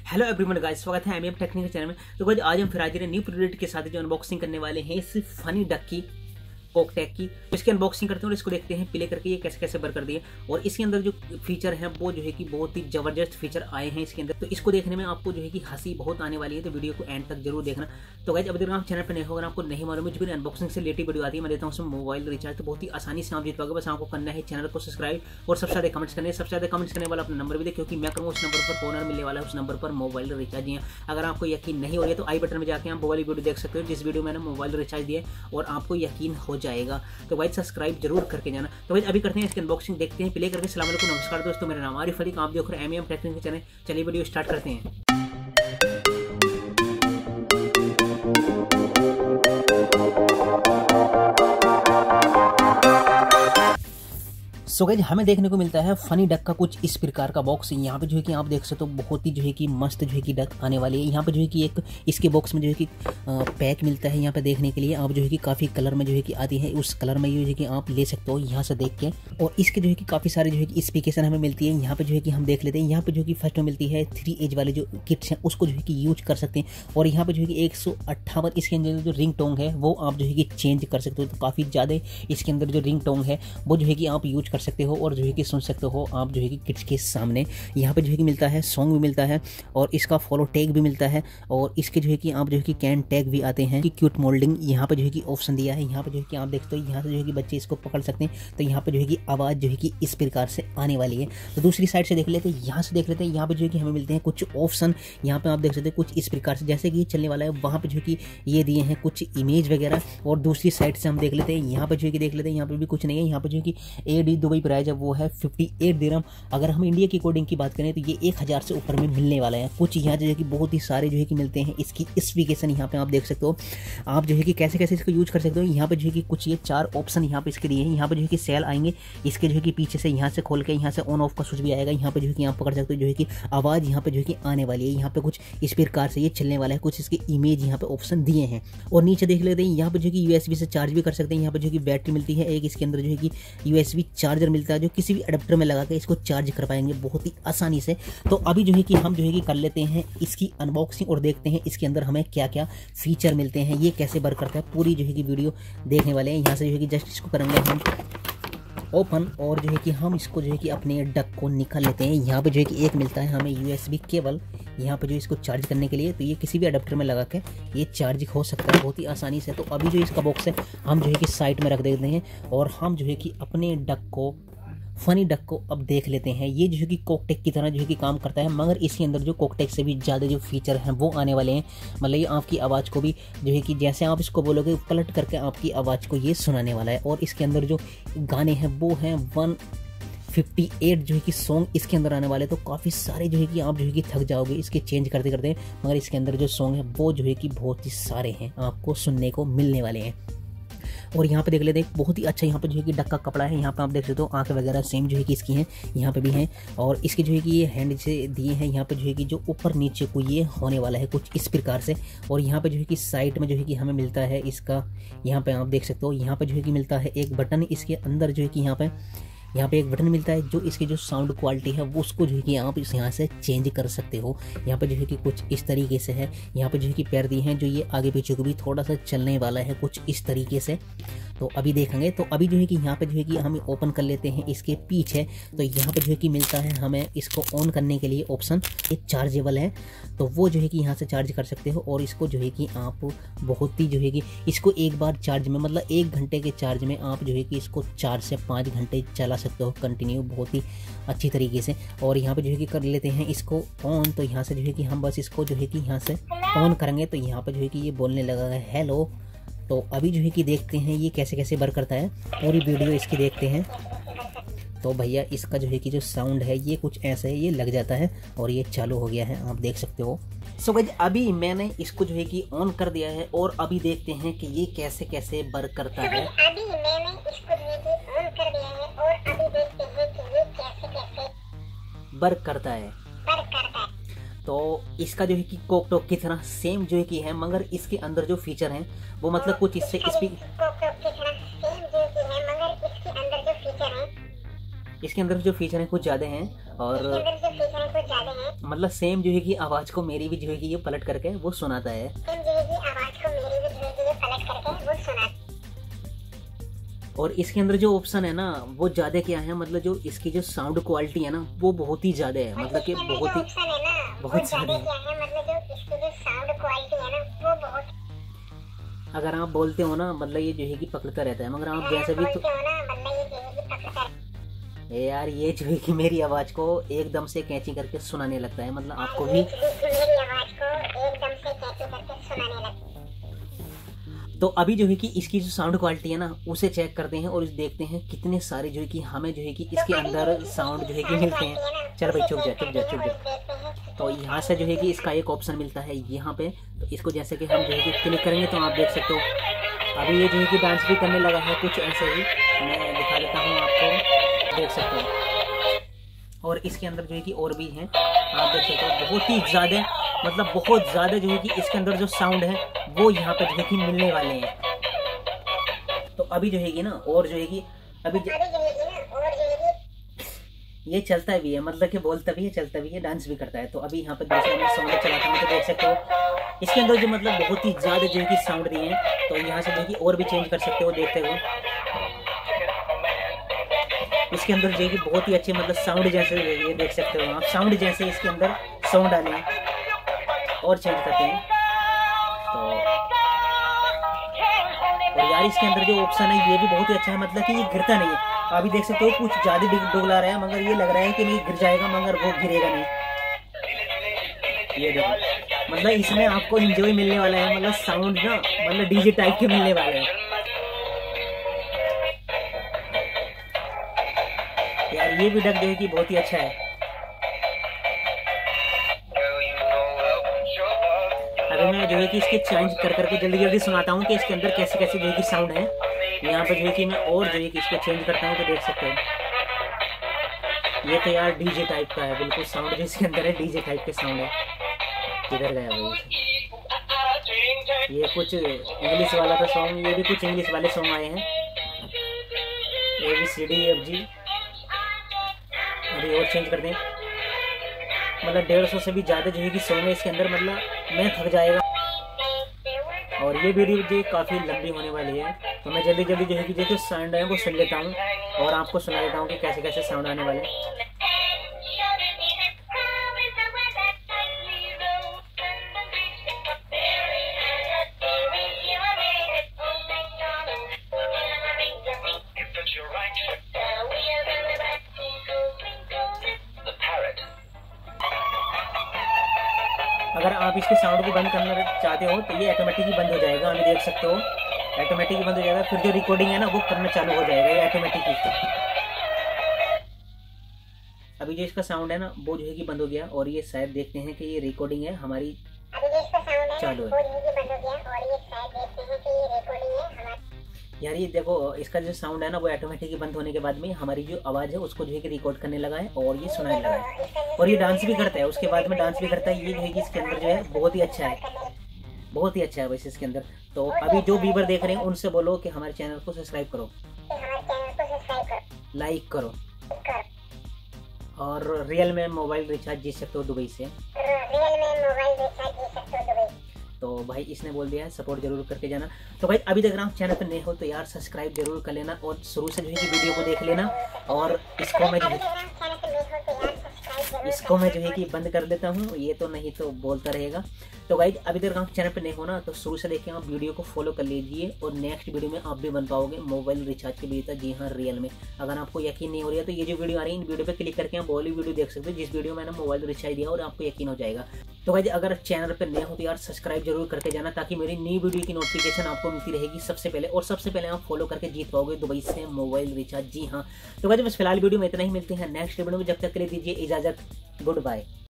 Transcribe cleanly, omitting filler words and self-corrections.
Hello everyone guys, स्वागत है MM technical channel में। तो गाइस आज हम फिर हाजिर हैं न्यू प्रोडक्ट के साथ जो अनबॉक्सिंग करने वाले हैं इस फनी डक की, कोकटेक की। तो इसकी अनबॉक्सिंग करते हैं और इसको देखते हैं प्ले करके ये कैसे कैसे वर्क कर दिए। और इसके अंदर जो फीचर हैं वो जो है कि बहुत ही जबरदस्त फीचर आए हैं इसके अंदर। तो इसको देखने में आपको जो है कि हंसी बहुत आने वाली है, तो वीडियो को एंड तक जरूर देखना। तो गाइस अगर आप चैनल पर नहीं होगा, आपको नहीं मालूम है जो भी अनबॉक्सिंग से रिलेटेड वीडियो आती है मैं देता हूँ उसमें मोबाइल रिचार्ज, तो बहुत ही आसानी से आप जीत पाओगे। बस आपको करना है चैनल को सब्सक्राइब और सबसे ज़्यादा कमेंट्स करने, सबसे ज़्यादा कमेंट्स करने वाला अपना नंबर भी दे, क्योंकि मैं कहूँ उस नंबर पर कॉर्नर मिलने वाला है, उस नंबर पर मोबाइल रिचार्ज है। अगर आपको यकीन नहीं हो रही है तो आई बटन में जाकर आप मोबाइल वीडियो देख सकते हो जिस वीडियो मैंने मोबाइल रिचार्ज दिया और आपको यकीन हो जाएगा। तो भाई सब्सक्राइब जरूर करके जाना। तो भाई अभी करते हैं इसकी अनबॉक्सिंग, देखते हैं प्ले करके। अस्सलाम वालेकुम, नमस्कार दोस्तों, मेरा नाम आरिफ अली, आप देख रहे हैं एमएम टेक्निकल चैनल। चलिए वीडियो स्टार्ट करते हैं। सो गाइस हमें देखने को मिलता है फनी डक का कुछ इस प्रकार का बॉक्स। यहाँ पे जो है कि आप देख सकते हो बहुत ही जो है कि मस्त जो है कि डक आने वाली है। यहाँ पे जो है कि एक इसके बॉक्स में जो है कि पैक मिलता है यहाँ पे देखने के लिए। आप जो है कि काफ़ी कलर में जो है कि आती है, उस कलर में जो है कि आप ले सकते हो यहाँ से देख के। और इसके जो है कि काफ़ी सारे जो है कि स्पेसिफिकेशन हमें मिलती है। यहाँ पे जो है कि हम देख लेते हैं। यहाँ पे जो है कि फर्स्ट में मिलती है 3 एज वाले जो किट्स हैं उसको जो है कि यूज कर सकते हैं। और यहाँ पे जो है कि 158 इसके अंदर जो रिंग टोंग है वो आप जो है कि चेंज कर सकते हो। तो काफ़ी ज़्यादा इसके अंदर जो रिंग टोंग है वो जो है कि आप यूज कर सकते हो और जो है कि सुन सकते हो आप जो है कि किड्स के सामने। यहाँ पे जो है कि मिलता है सॉन्ग भी मिलता है और इसका फॉलो टैग भी मिलता है। और इसके जो है कि आप जो है कि कैन टैग भी आते हैं कि क्यूट मोल्डिंग यहाँ पे जो है कि ऑप्शन दिया है। यहाँ पे जो है कि आप देखते हो यहाँ से जो है कि बच्चे इसको पकड़ सकते हैं। तो यहाँ पे जो है कि आवाज़ जो है कि इस प्रकार से आने वाली है। तो दूसरी साइड से देख लेते हैं, यहाँ से देख लेते हैं। यहाँ पे जो है कि हमें मिलते हैं कुछ ऑप्शन। यहाँ पे आप देख सकते हैं कुछ इस प्रकार से जैसे कि ये चलने वाला है, वहाँ पे जो है कि ये दिए हैं कुछ इमेज वगैरह। और दूसरी साइड से हम देख लेते हैं, यहाँ पे जो है कि देख लेते हैं, यहाँ पे भी कुछ नहीं है। यहाँ पे जो है कि AD दुबई प्राइस है वो है 58 दिरहम। अगर हम इंडिया की कोडिंग की बात करें तो ये 1000 से ऊपर में मिलने वाला है। कुछ यहाँ जो है कि बहुत ही सारे जो है कि मिलते हैं इसकी स्पेसिफिकेशन यहाँ पे आप देख सकते हो। आप जो है कि कैसे कैसे इसको यूज कर सकते हो। यहाँ पे जो है कि कुछ ये 4 ऑप्शन यहाँ पे इसके दिए हैं। यहाँ पे जो है कि सेल आएंगे, इसके जो है कि पीछे से यहाँ से खोल के यहाँ से ऑन ऑफ का स्विच भी आएगा। यहाँ पे जो है कि आप पकड़ सकते हो, जो है कि आवाज़ यहाँ पे जो है कि आने वाली है। यहाँ पे कुछ इस प्रकार से ये चलने वाला है। कुछ इसके इमेज यहाँ पे ऑप्शन दिए हैं। और नीचे देख लेते हैं, यहाँ पे जो है कि USB से चार्ज भी कर सकते हैं। यहाँ पे जो है कि बैटरी मिलती है एक, इसके अंदर जो है कि USB चार्जर मिलता है जो किसी भी अडेप्टर में लगा के इसको चार्ज कर पाएंगे बहुत ही आसानी से। तो अभी जो है कि हम जो है कि कर लेते हैं इसकी अनबॉक्सिंग और देखते हैं इसके अंदर हमें क्या क्या फीचर मिलते हैं, ये कैसे वर्क करता है। पूरी जो है कि वीडियो देखने वाले हैं। यहाँ से जो है कि जस्ट इसको करेंगे हम ओपन और जो है कि हम इसको जो है कि अपने डक को निकाल लेते हैं। यहाँ पे जो है कि एक मिलता है हमें USB केबल यहाँ पे जो इसको चार्ज करने के लिए। तो ये किसी भी अडेप्टर में लगा के ये चार्ज हो सकता है बहुत ही आसानी से। तो अभी जो इसका बॉक्स है हम जो है कि साइड में रख देते हैं और हम जो है कि अपने डक को, फनी डक को अब देख लेते हैं। ये जो है कि कोकटेक की तरह जो है कि काम करता है, मगर इसके अंदर जो कोकटेक से भी ज़्यादा जो फीचर हैं वो आने वाले हैं। मतलब ये आपकी आवाज़ को भी जो है कि जैसे आप इसको बोलोगे पलट करके आपकी आवाज़ को ये सुनाने वाला है। और इसके अंदर जो गाने हैं वो हैं 158 जो है कि सॉन्ग इसके अंदर आने वाले। तो काफ़ी सारे जो है कि आप जो है कि थक जाओगे इसके चेंज करते करते, मगर इसके अंदर जो सॉन्ग है वो जो है कि बहुत ही सारे हैं आपको सुनने को मिलने वाले हैं। और यहाँ पे देख लेते हैं बहुत ही अच्छा यहाँ पे जो है कि डक का कपड़ा है। यहाँ पे आप देख सकते हो आंखें वगैरह सेम जो है कि इसकी हैं, यहाँ पे भी हैं। और इसके जो है कि ये हैंड से दिए हैं। यहाँ पे जो है कि जो ऊपर नीचे को ये होने वाला है कुछ इस प्रकार से। और यहाँ पे जो है कि साइड में जो है कि हमें मिलता है इसका, यहाँ पे आप देख सकते हो, यहाँ पे जो है कि मिलता है एक बटन। इसके अंदर जो है कि यहाँ पे एक बटन मिलता है जो इसकी जो साउंड क्वालिटी है वो उसको जो है कि आप यहाँ से चेंज कर सकते हो। यहाँ पे जो है कि कुछ इस तरीके से है। यहाँ पे जो है कि पैर दिए हैं जो ये आगे पीछे को भी थोड़ा सा चलने वाला है कुछ इस तरीके से। तो अभी देखेंगे। तो अभी जो है कि यहाँ पे जो है कि हम ओपन कर लेते हैं इसके पीछे। तो यहाँ पे जो है कि मिलता है हमें इसको ऑन करने के लिए ऑप्शन, एक चार्जेबल है। तो वो जो है कि यहाँ से चार्ज कर सकते हो। और इसको जो है कि आप बहुत ही जो है कि इसको एक बार चार्ज में, मतलब 1 घंटे के चार्ज में आप जो है कि इसको 4 से 5 घंटे चला सकते हो कंटिन्यू बहुत ही अच्छी तरीके से। और यहाँ पे जो है कि कर लेते हैं इसको ऑन। तो यहाँ से जो है कि हम बस इसको जो है कि यहाँ से ऑन करेंगे तो यहाँ पे जो है कि ये बोलने लगा है हेलो। तो अभी जो है कि देखते हैं ये कैसे कैसे वर्क करता है और ये वीडियो इसकी देखते हैं। तो भैया इसका जो है कि जो साउंड है ये कुछ ऐसा है, ये लग जाता है और ये चालू हो गया है, आप देख सकते हो। सो गाइस अभी मैंने इसको जो है कि ऑन कर दिया है और अभी देखते हैं कि ये कैसे कैसे वर्क करता है। अभी मैंने इसको जो है कि ऑन कर दिया है और अभी देखते हैं कि ये कैसे कैसे वर्क करता है। तो इसका जो है कि कोकटेक की तरह सेम जो है कि है, मगर इसके अंदर जो फीचर हैं वो मतलब कुछ इससे इसके अंदर जो फीचर हैं कुछ ज़्यादा हैं। और मतलब सेम जो है कि आवाज को मेरी भी जो है कि ये पलट करके वो सुनाता है। और इसके अंदर जो ऑप्शन है ना वो ज्यादा क्या है, मतलब जो इसकी जो साउंड क्वालिटी है ना वो बहुत ही ज्यादा है, मतलब कि बहुत ज्यादा है। अगर आप बोलते हो ना मतलब ये जो है कि पकड़ता रहता है, मगर आप जैसे भी तो यार ये जो है कि मेरी आवाज को एकदम से कैची करके सुनाने लगता है, मतलब आपको भी तो अभी जो है कि इसकी जो साउंड क्वालिटी है ना उसे चेक करते हैं और देखते हैं कितने सारे जो है कि हमें जो है कि इसके अंदर साउंड जो है कि मिलते हैं। चल भाई चुप जा। तो यहाँ से जो है कि इसका एक ऑप्शन मिलता है यहाँ पे, तो इसको जैसे कि हम जो है कि क्लिक करेंगे तो आप देख सकते हो अभी ये जो है कि डांस भी करने लगा है, कुछ ऐसे ही मैं दिखा देता हूँ आपको, देख सकते हो। और इसके अंदर जो है कि और भी हैं, आप देख सकते हो बहुत ही ज़्यादा, मतलब बहुत ज़्यादा जो है कि इसके अंदर जो साउंड है वो यहाँ पे जो है कि मिलने वाले हैं। तो अभी जो है कि ना और जो है कि अभी ये चलता भी है, मतलब कि बोलता भी है, चलता भी है, डांस भी करता है। तो अभी यहाँ पे दूसरा मैं साउंड चलाता हूँ तो देख सकते हो इसके अंदर जो मतलब बहुत ही ज़्यादा जो है कि साउंड दिए हैं। तो यहाँ से जो है कि और भी चेंज कर सकते हो देखते हुए। इसके अंदर जो है कि बहुत ही अच्छे मतलब साउंड जैसे ये देख सकते हो आप, साउंड जैसे इसके अंदर साउंड डाले हैं और चेंज करते हैं। तो और यार इसके अंदर जो ऑप्शन है ये भी बहुत ही अच्छा है, मतलब कि ये गिरता नहीं है। अभी देख सकते हो कुछ ज्यादा डुगला रहा है, मगर ये लग रहा है कि नहीं गिर जाएगा, मगर वो गिरेगा नहीं। ये देखो मतलब इसमें आपको एंजॉय मिलने वाला है, मतलब साउंड ना मतलब डीजे टाइप के मिलने वाले हैं। यार ये भी डक जो है कि बहुत ही अच्छा है। अभी मैं जो है कि इसके चेंज कर करके जल्दी जल्दी सुनाता हूँ कि इसके अंदर कैसे कैसे जो है कि साउंड है। यहाँ पे जो है कि मैं और जो है कि इसको चेंज करता हूँ तो देख सकते हो ये तो यार डीजे टाइप का है, बिल्कुल साउंड जो इसके अंदर है डीजे टाइप के साउंड है। किधर गया भाई, ये कुछ इंग्लिश वाला था सॉन्ग, ये भी कुछ इंग्लिश वाले सॉन्ग आए हैं, ABCDFG। अभी और चेंज कर दें, मतलब 150 से भी ज़्यादा जो है कि सॉन्ग है इसके अंदर, मतलब मैं थक जाएगा। और ये वीडियो जो काफ़ी लंबी होने वाली है, तो मैं जल्दी जल्दी जो है कि जो साउंड है वो सुन लेता हूँ और आपको सुना देता हूँ कि कैसे कैसे साउंड आने वाले हैं। अगर आप इसके साउंड को बंद करना चाहते हो तो ये ऑटोमेटिक ही बंद हो जाएगा, अभी देख सकते हो ऑटोमेटिक ही बंद हो जाएगा। फिर जो रिकॉर्डिंग है ना वो करना चालू हो जाएगा, ये ऑटोमेटिक ही। अभी जो इसका साउंड है ना वो जो है कि बंद हो गया, और ये शायद देखते हैं कि ये रिकॉर्डिंग है हमारी चालू है। यार ये देखो इसका जो साउंड है ना वो ऑटोमेटिकली बंद होने के बाद में हमारी जो आवाज़ है उसको जो है कि रिकॉर्ड करने लगा है और ये सुनाने लगा है, और ये डांस भी करता है, उसके बाद में डांस भी करता है। ये जो है कि इसके अंदर जो है बहुत ही अच्छा है, बहुत ही अच्छा है वैसे इसके अंदर। तो अभी जो व्यूअर देख रहे हैं उनसे बोलो कि हमारे चैनल को सब्सक्राइब करो, लाइक करो, और रियल में मोबाइल रिचार्ज जीत सकते हो दुबई से। तो भाई इसने बोल दिया है सपोर्ट जरूर करके जाना। तो भाई अभी तक आप चैनल पर नए हो तो यार सब्सक्राइब जरूर कर लेना और शुरू से जो है कि वीडियो को देख लेना। और इसको मैं जो है कि बंद कर देता हूँ, ये तो नहीं तो बोलता रहेगा। तो भाई अभी तक आप चैनल पर नए हो ना तो शुरू से लेके आप वीडियो को फॉलो कर लीजिए, और नेक्स्ट वीडियो में आप भी बन पाओगे मोबाइल रिचार्ज के वीडियो। जी हाँ रियल में। अगर आपको यकीन नहीं हो रहा है तो ये जो वीडियो आ रही है इन वीडियो पे क्लिक करके आप वो वीडियो देख सकते हो जिस वीडियो में मैंने मोबाइल रिचार्ज दिया, और आपको यकीन हो जाएगा। तो भाई अगर चैनल पर नए हो तो यार सब्सक्राइब जरूर करके जाना, ताकि मेरी नई वीडियो की नोटिफिकेशन आपको मिलती रहेगी सबसे पहले, और सबसे पहले आप फॉलो करके जीत पाओगे दुबई से मोबाइल रिचार्ज। जी हाँ। तो भाई बस फिलहाल वीडियो में इतना ही, मिलते हैं नेक्स्ट वीडियो में, जब तक के लिए दीजिए इजाजत, गुड बाय।